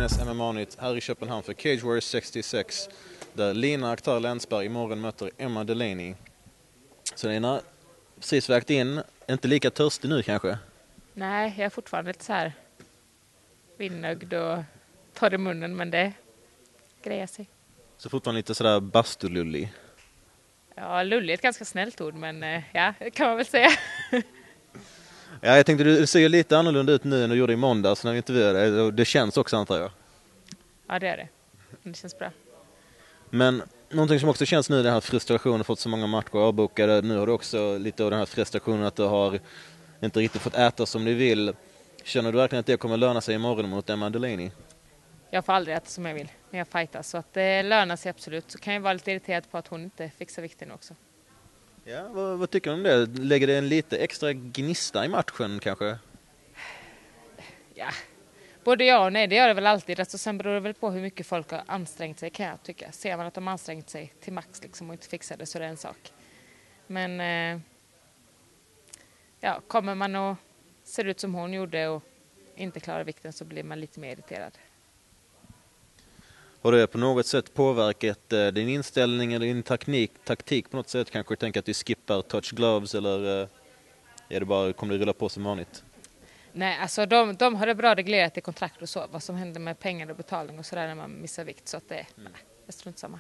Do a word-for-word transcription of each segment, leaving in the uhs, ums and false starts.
dagens M M A-nytt här i Köpenhamn för Cage Warriors sextiosex, där Lina Akhtar Länsberg imorgon möter Emma Delaney. Så Lina, precis vägt in, inte lika törstig nu kanske? Nej, jag är fortfarande lite så här vinnögd och tar i munnen, men det grejer sig. Så fortfarande lite sådär bastulullig? Ja, lullig är ett ganska snällt ord, men ja, det kan man väl säga. Ja, jag tänkte du ser ju lite annorlunda ut nu än du gjorde i måndags när vi intervjuade dig. Det känns också, antar jag. Ja, det är det. Det känns bra. Men någonting som också känns nu är den här frustrationen, fått så många matcher avbokade. Nu har du också lite av den här frustrationen att du har inte riktigt fått äta som du vill. Känner du verkligen att det kommer löna sig imorgon mot Emma Delaney? Jag får aldrig äta som jag vill när jag fightas, så att det lönar sig absolut. Så kan jag vara lite irriterad på att hon inte fixar vikten också. Ja, vad, vad tycker du om det? Lägger det en lite extra gnista i matchen kanske? Ja, både ja och nej, det gör det väl alltid. Alltså, sen beror det väl på hur mycket folk har ansträngt sig, kan jag tycka. Ser man att de har ansträngt sig till max liksom, och inte fixar det, så är det en sak. Men eh, ja, kommer man och ser ut som hon gjorde och inte klarar vikten, så blir man lite mer irriterad. Har det på något sätt påverkat eh, din inställning eller din taktik, taktik på något sätt? Kanske du tänker att du skippar touch gloves, eller eh, är det bara, kommer det rulla på som vanligt? Nej, alltså de, de har det bra reglerat i kontrakt och så. Vad som händer med pengar och betalning och sådär när man missar vikt. Så att det, mm. nej, det är strunt samma.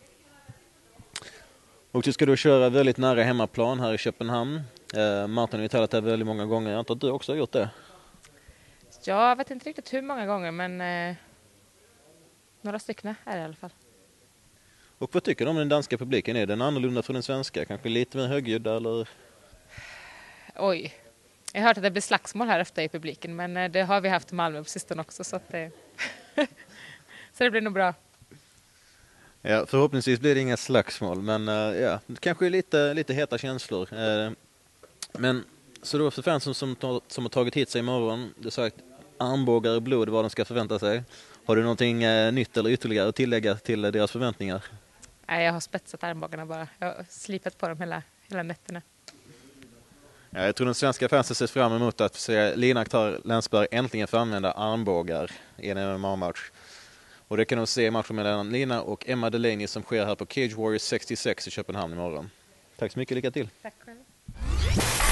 Och så ska du köra väldigt nära hemmaplan här i Köpenhamn. Eh, Martin har ju talat här väldigt många gånger. Jag antar att du också har gjort det? Ja, jag vet inte riktigt hur många gånger, men eh, några stycken är det i alla fall. Och vad tycker du om den danska publiken? Är den annorlunda för den svenska? Kanske lite mer högljudd eller? Oj, jag har hört att det blir slagsmål här efter i publiken, men eh, det har vi haft i Malmö på sistone också, så att det, så det blir nog bra. Ja, förhoppningsvis blir det inga slagsmål, men uh, ja, det kanske är lite, lite heta känslor. Uh, men så då för fansen som, som har tagit hit sig imorgon, du har sagt armbågar och blod, vad de ska förvänta sig. Har du någonting uh, nytt eller ytterligare att tillägga till uh, deras förväntningar? Nej, jag har spetsat armbågarna bara. Jag har slipat på dem hela, hela nätterna. Ja, jag tror den svenska fansen ser fram emot att se Lina Akhtar Länsberg äntligen få använda armbågar i en M M A-match. Och det kan de se i matchen mellan Lina och Emma Delaney som sker här på Cage Warriors sextiosex i Köpenhamn imorgon. Tack så mycket, lycka till! Tack själv!